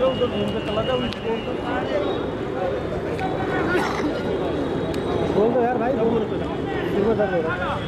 उधर घूम के चला जाओ। बोल दो यार भाई, 2 मिनट सिर में दर्द हो रहा है।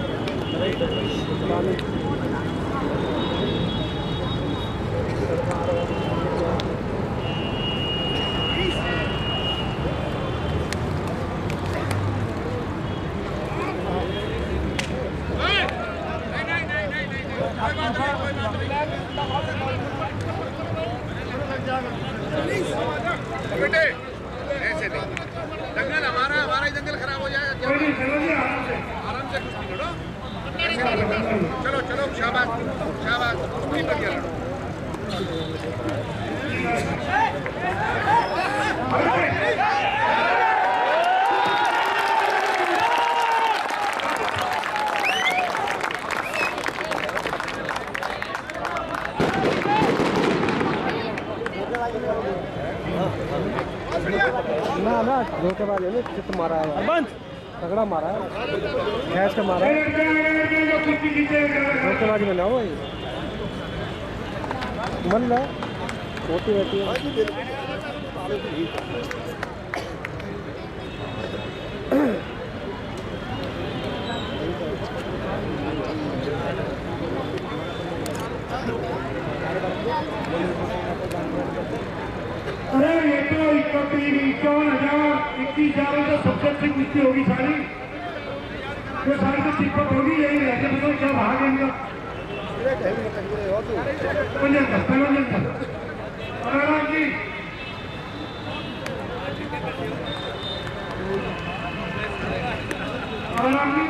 बेटे ऐसे नहीं, जंगल हमारा ही जंगल खराब हो जाएगा। आराम से कुश्ती लड़ो। चलो चलो, शाबाश शाबाश, कुश्ती बढ़िया लड़ो। ना धोखेबाज है ना, चित्त मारा है, बंद तगड़ा मारा है, गैस का मारा है। धोखेबाज में ना हो भाई, मन रहा होती रहती है। अरे ये तो 51,051 तो सबसे कुश्ती होगी सारी, तो सारी तो चिपक होगी। यही रहते बताओ क्या भाग है इनका। आराम जी आराम जी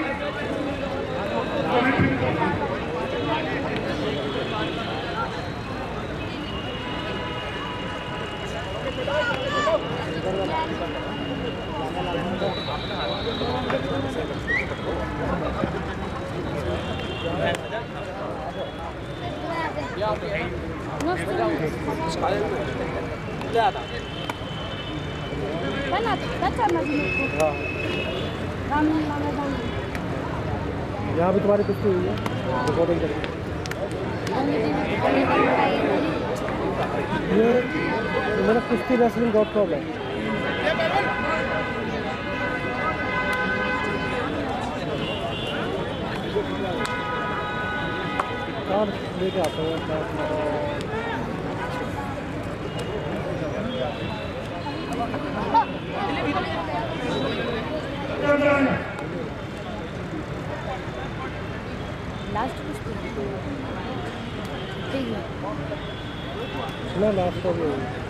यहाँ भी तुम्हारी कुश्ती हुई है, रिकॉर्डिंग करेंगे। ये मेरा kusti-wrestling.com है। और लेके आता हूँ लास्ट कुछ लास्ट हो गई।